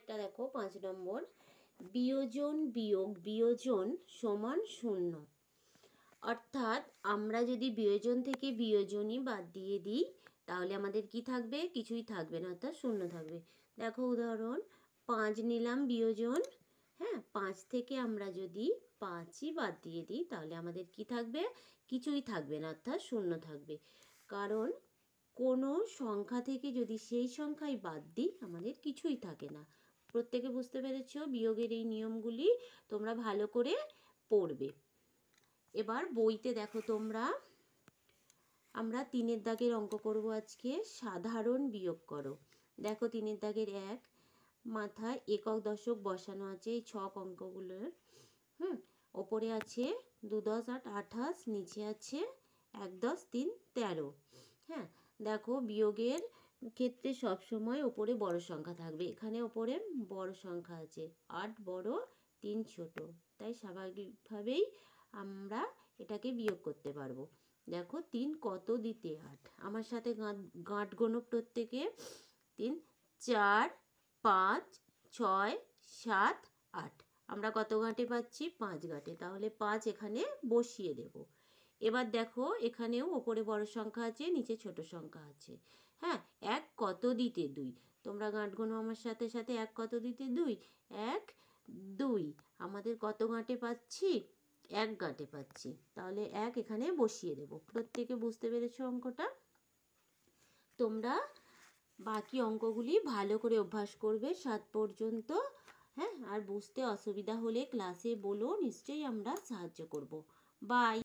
পরেরটা দেখো 5 নম্বর, বিয়োজন বিয়োগ বিয়োজন সমান 0। অর্থাৎ আমরা যদি বিয়োজন থেকে বিয়োজনই বাদ দিয়ে দিই তাহলে আমাদের কি থাকবে? কিছুই থাকবে না, অর্থাৎ 0 থাকবে। দেখো উদাহরণ 5 নিলাম বিয়োজন, হ্যাঁ 5 থেকে আমরা যদি 5ই বাদ দিয়ে দিই তাহলে আমাদের কি থাকবে? কিছুই থাকবে না, অর্থাৎ 0 থাকবে। কারণ কোনো সংখ্যা থেকে যদি সেই সংখ্যাই বাদ দিই আমাদের কিছুই থাকে না। প্রত্যেকে বুঝতে পেরেছো বিয়োগের এই নিয়মগুলি? তোমরা ভালো করে পড়বে। এবার বইতে দেখো তোমরা, আমরা 3-এর দাগের অঙ্ক করব আজকে। সাধারণ বিয়োগ করো। দেখো 3-এর দাগের 1, মাথায় একক দশক বসানো আছে এই ছক অঙ্কগুলোর। ওপরে আছে 2 10 8 28, নিচে আছে 1 10 3 13। হ্যাঁ দেখো বিয়োগের ক্ষেত্রে সবসময় ওপরে বড় সংখ্যা থাকবে। এখানে ওপরে বড় সংখ্যা আছে, 8 বড় 3 ছোট, তাই স্বাভাবিকভাবেই আমরা এটাকে বিয়োগ করতে পারবো। দেখো 3 কত দিতে 8, আমার সাথে গাঁট গোনো প্রত্যেকে। 3 4 5 6 7 8, আমরা কত গাঁটে পাচ্ছি? 5 গাঁটে, তাহলে 5 এখানে বসিয়ে দেব। এবার দেখো এখানেও ওপরে বড় সংখ্যা আছে, নিচে ছোট সংখ্যা আছে। হ্যাঁ 1 কত দিতে 2, তোমরা গাঁট গোনো আমার সাথে সাথে। 1 কত দিতে 2, 1 2, আমাদের কত গাঁটে পাচ্ছি? 1 গাঁটে পাচ্ছি, তাহলে 1 এখানে বসিয়ে দেব। প্রত্যেকে বুঝতে পেরেছো অঙ্কটা? তোমরা বাকি অঙ্কগুলি ভালো করে অভ্যাস করবে 7 পর্যন্ত। হ্যাঁ আর বুঝতে অসুবিধা হলে ক্লাসে বলো, নিশ্চয়ই আমরা সাহায্য করব। বাই।